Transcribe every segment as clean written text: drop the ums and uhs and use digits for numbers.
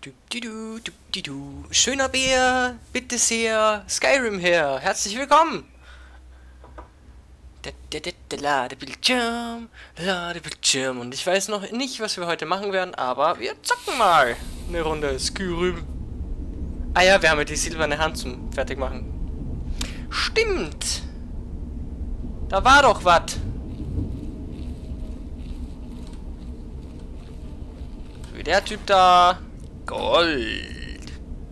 Du, du. Schöner Bär, bitte sehr, Skyrim her, herzlich willkommen. Ladebildschirm. Und ich weiß noch nicht, was wir heute machen werden, aber wir zocken mal eine Runde Skyrim. Ah ja, wir haben ja die silberne Hand zum Fertigmachen. Stimmt. Da war doch was. Wie der Typ da. Gold.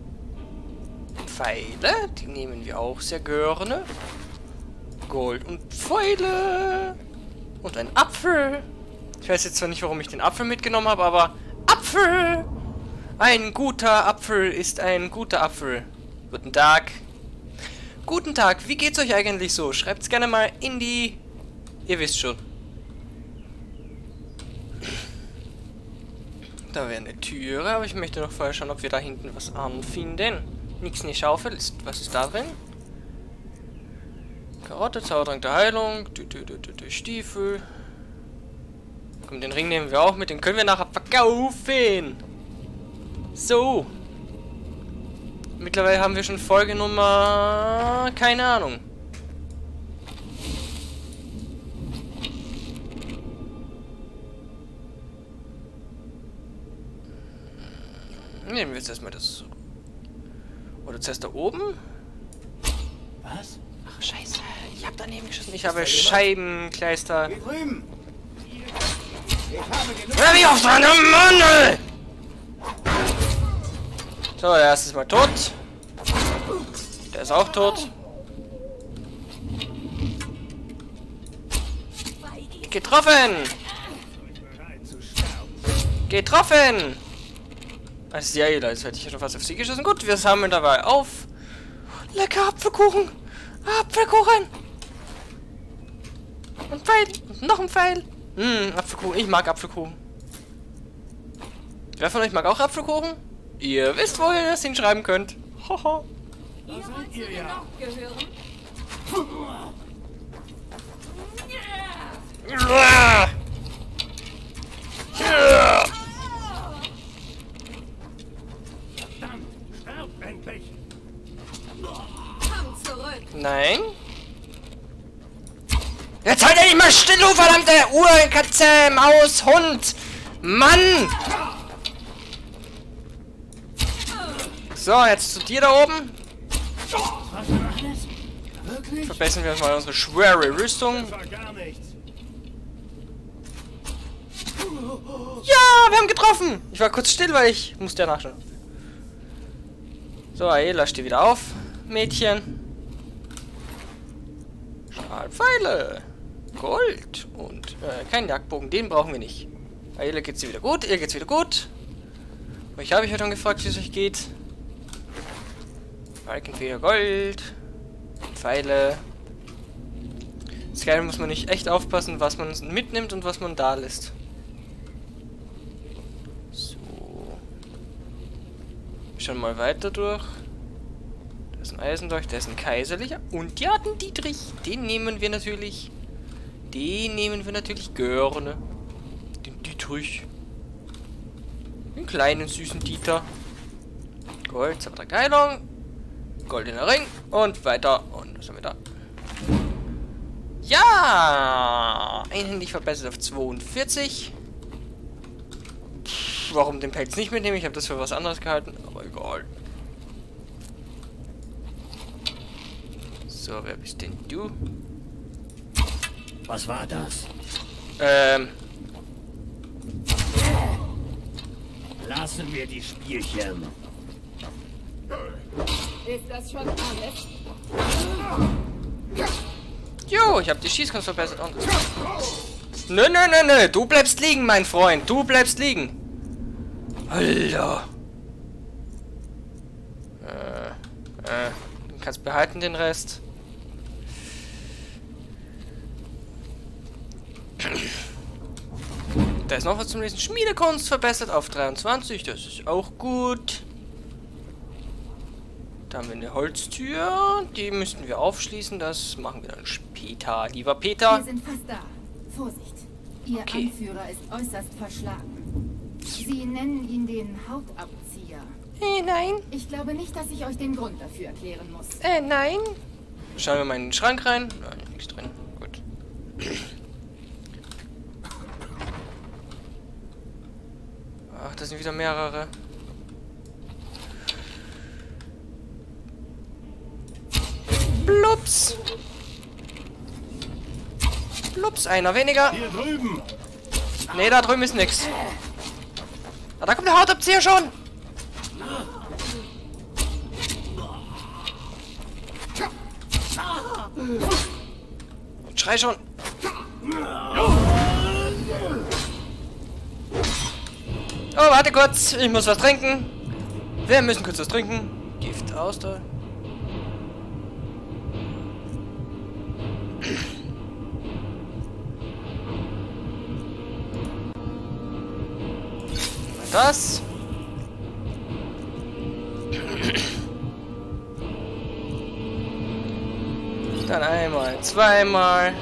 Pfeile, die nehmen wir auch sehr gerne. Gold und Pfeile. Und ein Apfel. Ich weiß jetzt zwar nicht, warum ich den Apfel mitgenommen habe, aber Apfel. Ein guter Apfel ist ein guter Apfel. Guten Tag. Guten Tag, wie geht's euch eigentlich so? Schreibt's gerne mal in die... Ihr wisst schon. Da wäre eine Türe, aber ich möchte noch vorher schauen, ob wir da hinten was anfinden. Nix in die Schaufel. Was ist da drin? Karotte, Zaubertrank der Heilung. Stiefel. Komm, den Ring nehmen wir auch mit. Den können wir nachher verkaufen. So. Mittlerweile haben wir schon Folge Nummer... keine Ahnung. Nehmen wir jetzt erstmal das. Oder zuerst da oben? Was? Ach, scheiße. Ich habe daneben geschossen. Ich habe Scheibenkleister. Hier drüben! Ich habe genug. Hör mich auf seine Mann! So, der erste ist mal tot. Der ist auch tot. Getroffen! Getroffen! Das ist die Aila, jetzt hätte ich schon fast auf sie geschossen. Gut, wir sammeln dabei auf. Lecker Apfelkuchen! Apfelkuchen! Und Pfeil! Und noch ein Pfeil! Apfelkuchen. Ich mag Apfelkuchen. Wer von euch mag auch Apfelkuchen? Ihr wisst, wo ihr das hinschreiben könnt. Haha. Da seid ihr ja. Verdammt! Sterbt endlich! Komm zurück! Nein. Jetzt halt endlich mal still, du verdammte Uhr, Katze, Maus, Hund! Mann! So, jetzt zu dir da oben. Was war das? Wirklich? Verbessern wir uns mal unsere schwere Rüstung. Das war gar nichts. Ja, wir haben getroffen! Ich war kurz still, weil ich musste ja nachschauen. So, Aela, steh wieder auf, Mädchen. Stahlpfeile. Gold. Und kein Jagdbogen, den brauchen wir nicht. Aela geht's dir wieder gut, ihr geht's wieder gut. Euch habe ich ja schon gefragt, wie es euch geht. Balkenfeder Gold. Pfeile. Skyrim muss man nicht echt aufpassen, was man mitnimmt und was man da lässt. So. Schon mal weiter durch. Da ist ein Eisendolch, da ist ein kaiserlicher. Und ja, den Dietrich. Den nehmen wir natürlich. Den nehmen wir natürlich gerne. Den Dietrich. Den kleinen süßen Dieter. Gold, Zaubertrank der Heilung. Goldener Ring. Und weiter. Und was haben wir da? Ja! Einhändig verbessert auf 42. Warum den Pelz nicht mitnehmen? Ich habe das für was anderes gehalten. Aber egal. So, wer bist denn du? Was war das? Lassen wir die Spielchen. Ist das schon alles? Jo, ich habe die Schießkunst verbessert und... Nö. Du bleibst liegen, mein Freund. Du bleibst liegen. Alter. Du kannst behalten den Rest. Da ist noch was zum Lesen. Schmiedekunst verbessert auf 23. Das ist auch gut. Da haben wir eine Holztür. Die müssten wir aufschließen. Das machen wir dann später. Lieber Peter. Wir sind fast da. Vorsicht. Ihr Okay. Anführer ist äußerst verschlagen. Sie nennen ihn den Hautabzieher. Nein. Ich glaube nicht, dass ich euch den Grund dafür erklären muss. Nein. Schauen wir mal in den Schrank rein. Nein, nichts drin. Gut. Ach, das sind wieder mehrere. Blups. Blups, einer weniger. Hier drüben. Nee, da drüben ist nix. Ah, da kommt der Hautabzieher schon. Schrei schon. Oh, warte kurz. Ich muss was trinken. Wir müssen kurz was trinken. Gift aus da. Das. Dann einmal, zweimal.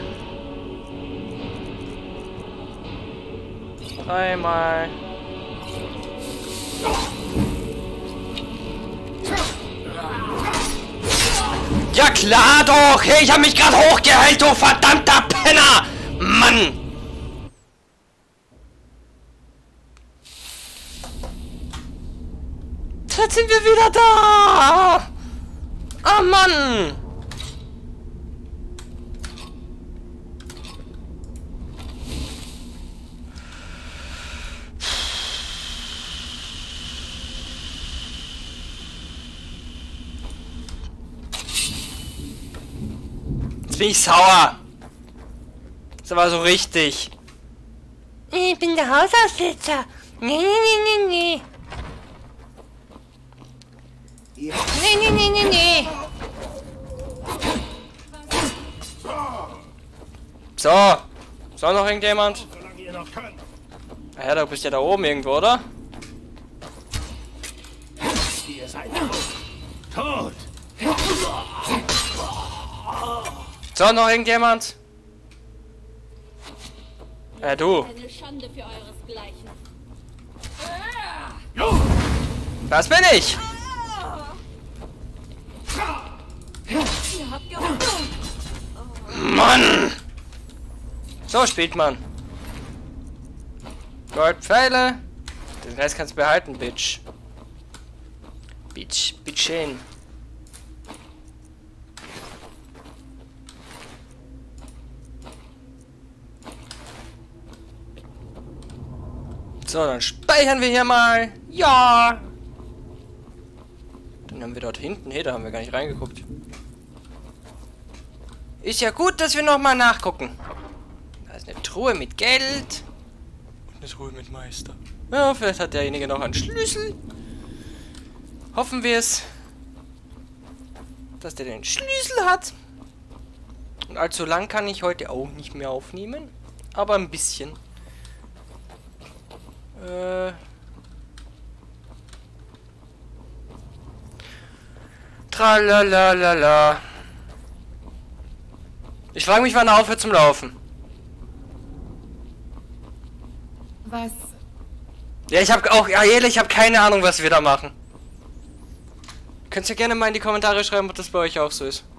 Dreimal. Ja klar doch! Hey, ich hab mich gerade hochgeheilt, du verdammter Penner! Mann! Jetzt sind wir wieder da! Ah, Mann! Jetzt bin ich sauer. Das war so richtig. Ich bin der Hausaufsitzer. Nee, nee, nee, nee, nee. Nee, nee, nee, nee, nee. So. So, noch irgendjemand? Solange ihr noch könnt. Ah ja, du bist ja da oben irgendwo, oder? Ihr seid tot. So, noch irgendjemand? Du. Eine Schande für euresgleichen. Das bin ich. Ihr habt gewonnen. Mann! So spielt man. Goldpfeile. Den Rest kannst du behalten, Bitch. Bitchen. So, dann speichern wir hier mal. Ja! Dann haben wir dort hinten. Hey, da haben wir gar nicht reingeguckt. Ist ja gut, dass wir nochmal nachgucken. Da ist eine Truhe mit Geld. Und eine Truhe mit Meister. Ja, vielleicht hat derjenige noch einen Schlüssel. Hoffen wir es. Dass der den Schlüssel hat. Und allzu lang kann ich heute auch nicht mehr aufnehmen. Aber ein bisschen. Tralalala. Ich frage mich, wann er aufhört zum Laufen. Was? Ja, ich habe auch, Ariel, ich habe keine Ahnung, was wir da machen. Könnt ihr gerne mal in die Kommentare schreiben, ob das bei euch auch so ist.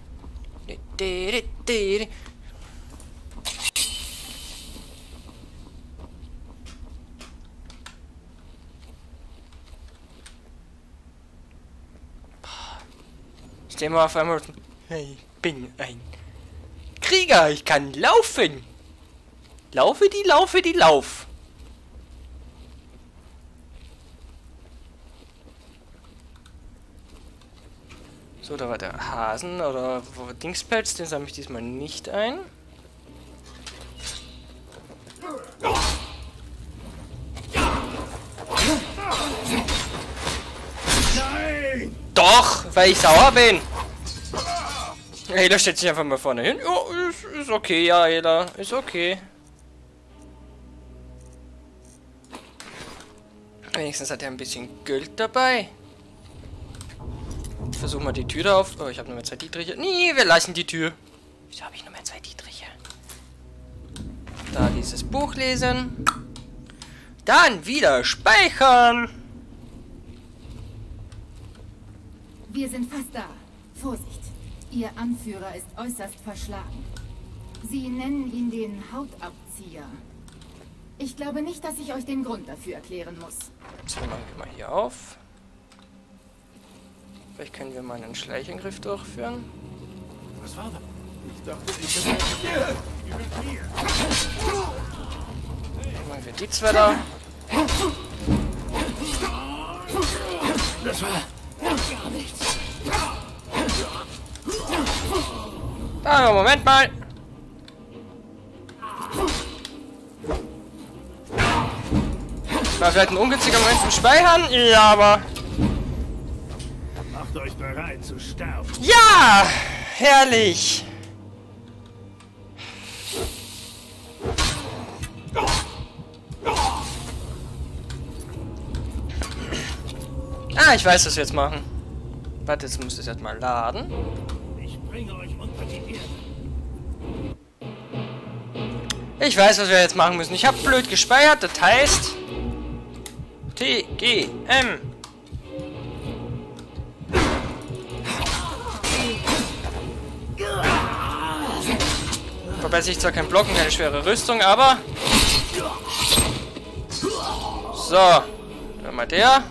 Ich stehe mal auf einmal. Ich bin ein Krieger, ich kann laufen. Laufe die Lauf. So, da war der Hasen oder Dingspelz, den sammle ich diesmal nicht ein. Nein! Doch, weil ich sauer bin. Hela stellt sich einfach mal vorne hin. Ja, ist okay, ja, Hela, ist okay. Wenigstens hat er ein bisschen Geld dabei. Ich versuche mal die Tür da auf. Oh, ich habe nur mehr 2 Dietriche. Nee, wir lassen die Tür. Wieso habe ich nur mehr 2 Dietriche? Da dieses Buch lesen. Dann wieder speichern. Wir sind fast da. Vorsicht. Ihr Anführer ist äußerst verschlagen. Sie nennen ihn den Hautabzieher. Ich glaube nicht, dass ich euch den Grund dafür erklären muss. So, machen wir mal hier auf. Vielleicht können wir mal einen Schleichangriff durchführen. Was war das? Ich dachte, ich hätte... Dann machen wir die zwei da. Das war gar nichts. Ah, Moment mal. War vielleicht ein ungünstiger Moment zum Speichern? Ja, aber... Macht euch bereit zu sterben. Ja! Herrlich! Ah, ich weiß, was wir jetzt machen. Warte, jetzt muss es jetzt mal laden. Ich bringe euch unter die Erde. Ich weiß, was wir jetzt machen müssen. Ich habe blöd gespeichert, das heißt... TGM. Verbessere ich zwar kein Blocken, keine schwere Rüstung, aber... So. Dann mal der.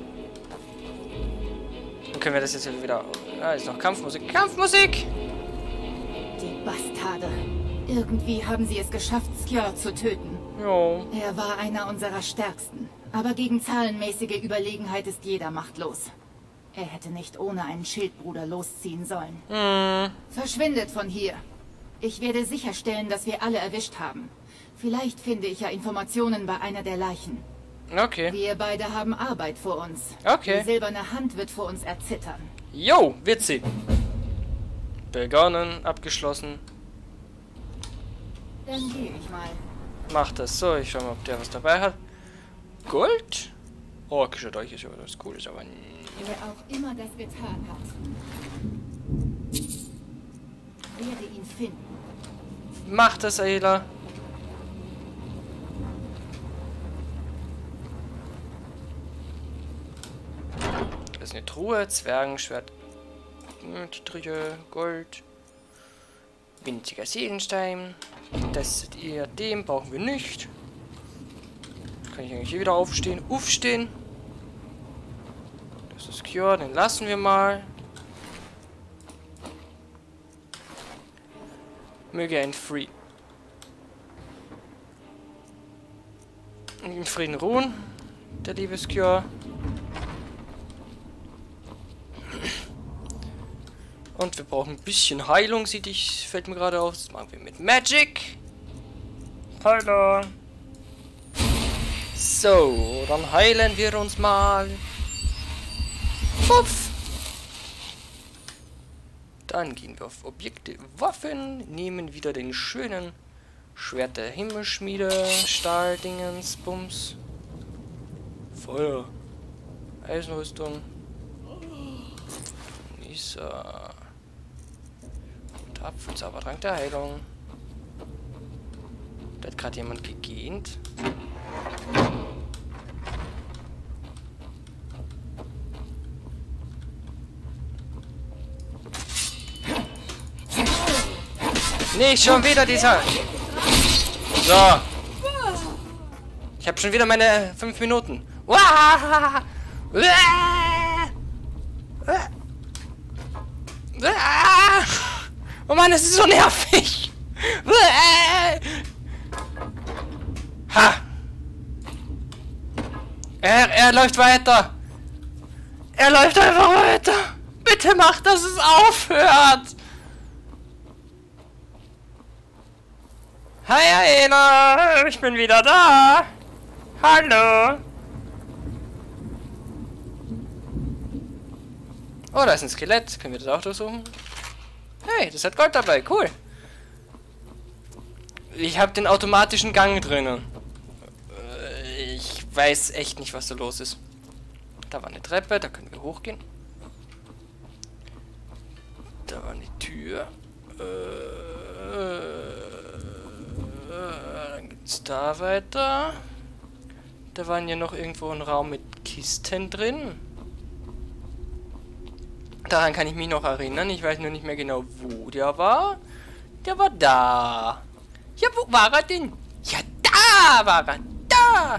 Dann können wir das jetzt wieder... Ah, ist noch Kampfmusik. Kampfmusik! Die Bastarde. Irgendwie haben sie es geschafft, Skjör zu töten. Jo. Er war einer unserer stärksten. Aber gegen zahlenmäßige Überlegenheit ist jeder machtlos. Er hätte nicht ohne einen Schildbruder losziehen sollen. Verschwindet von hier. Ich werde sicherstellen, dass wir alle erwischt haben. Vielleicht finde ich ja Informationen bei einer der Leichen. Okay. Wir beide haben Arbeit vor uns. Okay. Die silberne Hand wird vor uns erzittern. Jo, wird sie. Begonnen, abgeschlossen. Dann gehe ich mal. Macht das so. Ich schau mal, ob der was dabei hat. Gold? Orkische Dolch ist ja was Cooles, aber... Wer auch immer das getan hat, werde ihn finden. Macht das, Ayla. Das ist eine Truhe, Zwergenschwert, Triche, Gold, winziger Seelenstein. Das Diadem brauchen wir nicht. Kann ich eigentlich hier wieder aufstehen? Aufstehen. Das ist Skjör, den lassen wir mal. Möge er in Frieden ruhen, der liebe Skjör. Und wir brauchen ein bisschen Heilung, fällt mir gerade auf. Das machen wir mit Magic. Hallo. So, dann heilen wir uns mal. Puff. Dann gehen wir auf Objekte, Waffen, nehmen wieder den schönen Schwert der Himmelschmiede, Stahldingens, Bums, Feuer, Eisenrüstung, Nisa und Apfelzaubertrank der Heilung. Da hat gerade jemand gegähnt. Nicht schon wieder dieser... So. Ich habe schon wieder meine 5 Minuten. Oh Mann, das ist so nervig. Ha. Er läuft weiter. Er läuft einfach weiter. Bitte mach, dass es aufhört. Hi, Aela, ich bin wieder da. Hallo. Oh, da ist ein Skelett. Können wir das auch durchsuchen? Hey, das hat Gold dabei. Cool. Ich habe den automatischen Gang drinnen. Ich weiß echt nicht, was da los ist. Da war eine Treppe, da können wir hochgehen. Da war eine Tür. Dann geht's da weiter. Da waren ja noch irgendwo ein Raum mit Kisten drin. Daran kann ich mich noch erinnern. Ich weiß nur nicht mehr genau, wo der war. Der war da. Ja, wo war er denn? Ja, da war er. Da!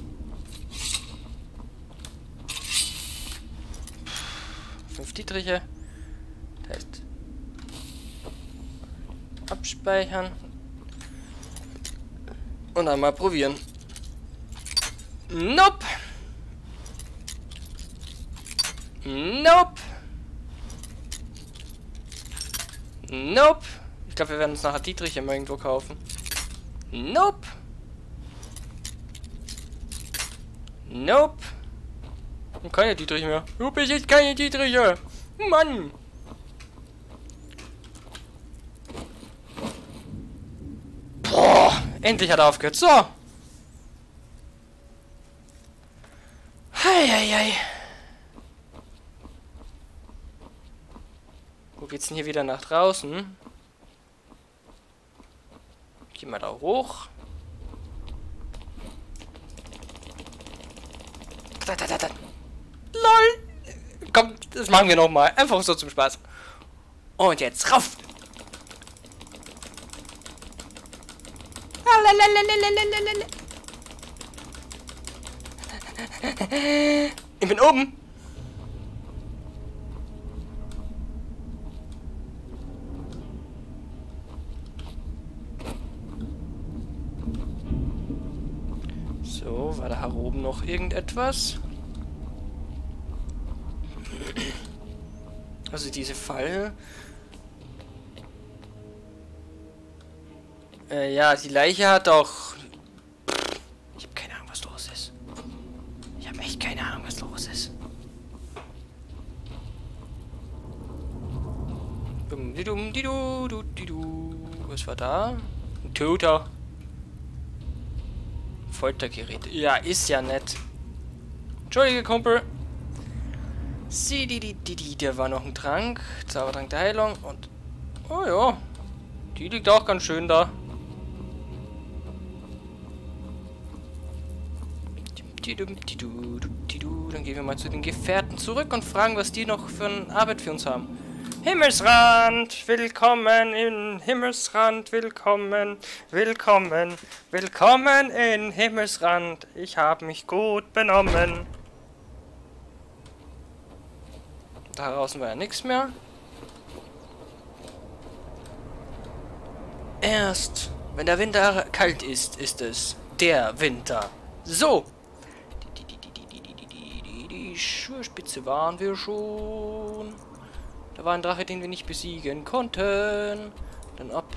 5 Dietriche. Das heißt... abspeichern. Und einmal probieren. Nope. Nope. Nope. Ich glaube, wir werden uns nachher Dietrich immer irgendwo kaufen. Nope. Nope. Und keine Dietrich mehr. Du bist jetzt keine Dietriche. Mann. Boah. Endlich hat er aufgehört. So. Heieiei. Wo geht's denn hier wieder nach draußen? Geh mal da hoch. Da. LOL! Komm, das machen wir nochmal. Einfach so zum Spaß. Und jetzt rauf! Ich bin oben! So, war da oben noch irgendetwas? Also diese Falle. Ja, die Leiche hat doch... Ich habe keine Ahnung, was los ist. Ich habe echt keine Ahnung, was los ist. Was war da? Ein Toter. Foltergerät. Ja, ist ja nett. Entschuldige, Kumpel. Da war noch ein Trank. Zaubertrank der Heilung. Und... oh ja. Die liegt auch ganz schön da. Dann gehen wir mal zu den Gefährten zurück und fragen, was die noch für eine Arbeit für uns haben. Himmelsrand, willkommen in Himmelsrand, willkommen, willkommen, willkommen in Himmelsrand. Ich habe mich gut benommen. Da draußen war ja nichts mehr. Erst, wenn der Winter kalt ist, ist es der Winter. So. Die Schurspitze waren wir schon. Da war ein Drache, den wir nicht besiegen konnten. Dann ab.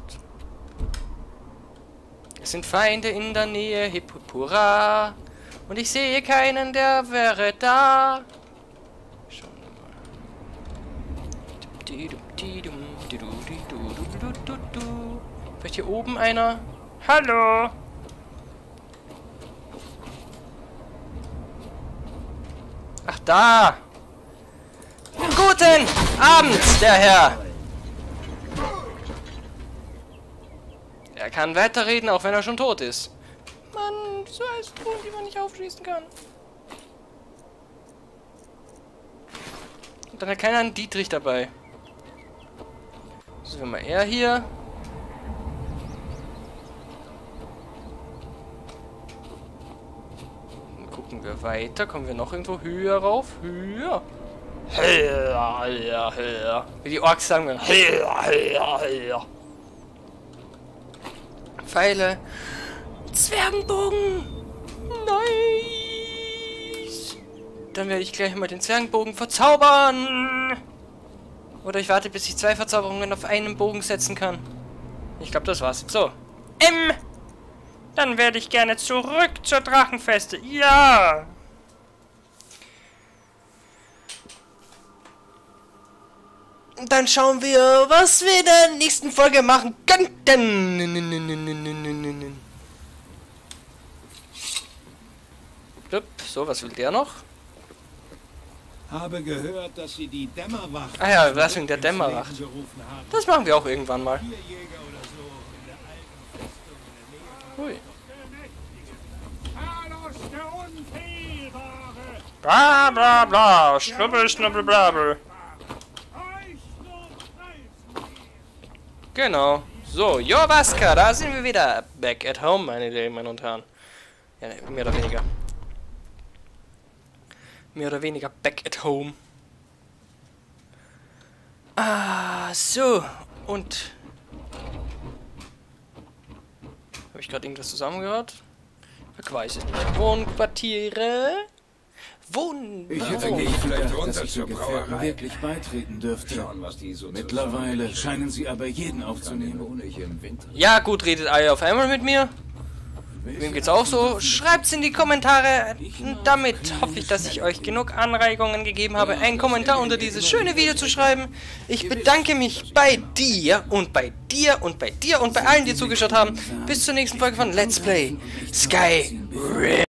Es sind Feinde in der Nähe, hip hip hurra. Und ich sehe keinen, der wäre da. Schauen wir mal. Vielleicht hier oben einer? Hallo! Ach, da! Guten Abend, der Herr! Er kann weiterreden, auch wenn er schon tot ist. Mann, so heißt Truhen, die man nicht aufschließen kann. Und dann hat keiner einen Dietrich dabei. So, mal er hier. Dann gucken wir weiter. Kommen wir noch irgendwo höher rauf? Höher. Höher, höher. Wie die Orks sagen wir. Höher, höher, höher. Pfeile. Zwergenbogen. Nice. Dann werde ich gleich mal den Zwergenbogen verzaubern. Oder ich warte, bis ich 2 Verzauberungen auf einen Bogen setzen kann. Ich glaube, das war's. So. Dann werde ich gerne zurück zur Drachenfeste. Ja. Dann schauen wir, was wir in der nächsten Folge machen könnten. So, was will der noch? Habe gehört, dass Sie die Dämmerwacht... Ah ja, was wegen der Dämmerwacht. Das machen wir auch irgendwann mal. Hui. Talos der Bla bla bla. Schnubbel, schnubbel, blabel. Genau. So, Jorvaska, da sind wir wieder. Back at home, meine Damen und Herren. Ja, mehr oder weniger. Mehr oder weniger back at home. Ah, so. Und... Habe ich gerade irgendwas zusammengehört? Ich weiß es nicht. Wohnquartiere? Ich hätte gedacht, dass ich den Gefährten wirklich beitreten dürfte. Mittlerweile scheinen sie aber jeden aufzunehmen. Ja, gut, redet Eye of Emerald mit mir. Wem geht's auch so? Schreibt's in die Kommentare. Damit hoffe ich, dass ich euch genug Anregungen gegeben habe, einen Kommentar unter dieses schöne Video zu schreiben. Ich bedanke mich bei dir und bei dir und bei dir und bei allen, die zugeschaut haben. Bis zur nächsten Folge von Let's Play Skyrim.